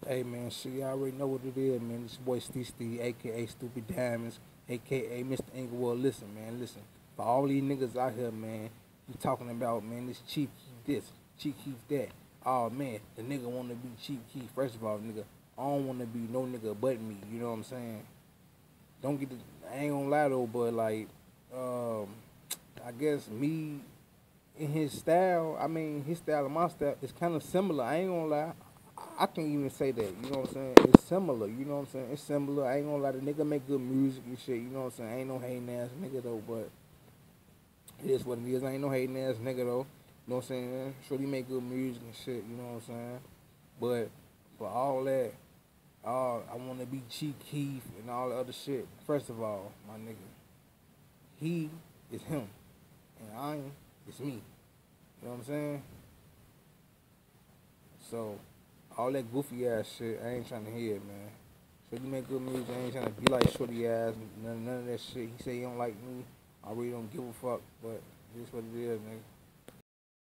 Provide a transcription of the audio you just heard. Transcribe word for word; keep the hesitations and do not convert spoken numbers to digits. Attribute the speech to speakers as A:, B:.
A: Hey man, shit, you already know what it is, man. This boy Steve Steve, aka Stupid Diamonds, aka Mister Inglewood. Listen, man, listen. For all these niggas out here, man, you talking about, man, this Cheif Keef this, Cheif Keef that. Oh man, the nigga wanna be Cheif Keef. First of all, nigga, I don't wanna be no nigga but me. You know what I'm saying? Don't get the. I ain't gonna lie though, but like, um, I guess me in his style, I mean, his style and my style is kind of similar. I ain't gonna lie. I can't even say that. You know what I'm saying? It's similar. You know what I'm saying? It's similar. I ain't gonna lie. The nigga make good music and shit. You know what I'm saying? I ain't no hating ass nigga though, but it is what it is. I ain't no hating ass nigga though. You know what I'm saying? Sure, he make good music and shit. You know what I'm saying? But for all that, uh, I want to be Cheek Keef and all the other shit. First of all, my nigga, he is him, and I is me. You know what I'm saying? So all that goofy ass shit, I ain't trying to hear it, man. Shorty make good music, I ain't trying to be like shorty ass, none, none of that shit. He say he don't like me, I really don't give a fuck, but it is what it is, nigga.